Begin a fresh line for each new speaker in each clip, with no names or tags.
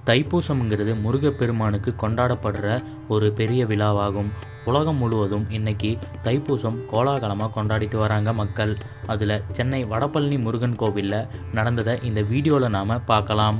தைப்பூசம்ங்கிறது முருகப்பெருமானுக்கு கொண்டாடப்படுற ஒரு பெரிய விழாவாகும். உலகம் முழுவதும் இன்னைக்கு தைப்பூசம் கோலாகலமாக கொண்டாடிட்டு வராங்க மக்கள். அதில் சென்னை வடபழனி முருகன் கோவிலில் நடந்ததை இந்த வீடியோவில் நாம் பார்க்கலாம்.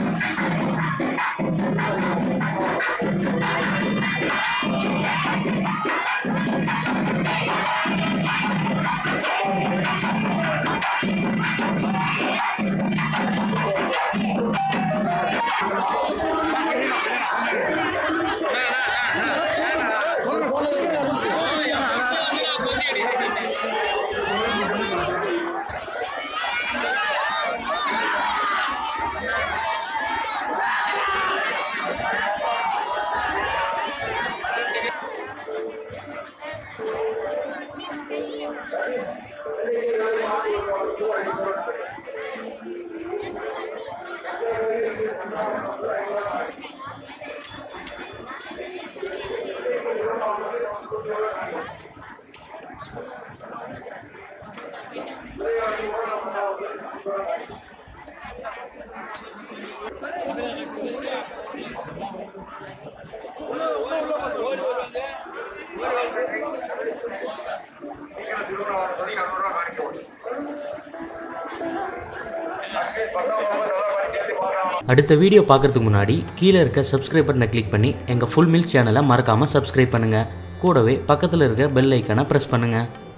அடுத்த வீடியோ பார்க்கறதுக்கு முன்னாடி கீழே இருக்க சப்ஸ்கிரைப் பட்டனை கிளிக் பண்ணி எங்கள் ஃபுல் மீல்ஸ் சேனலை மறக்காமல் சப்ஸ்கிரைப் பண்ணுங்கள். கூடவே பக்கத்தில் இருக்க பெல் ஐக்கானை ப்ரெஸ் பண்ணுங்கள்.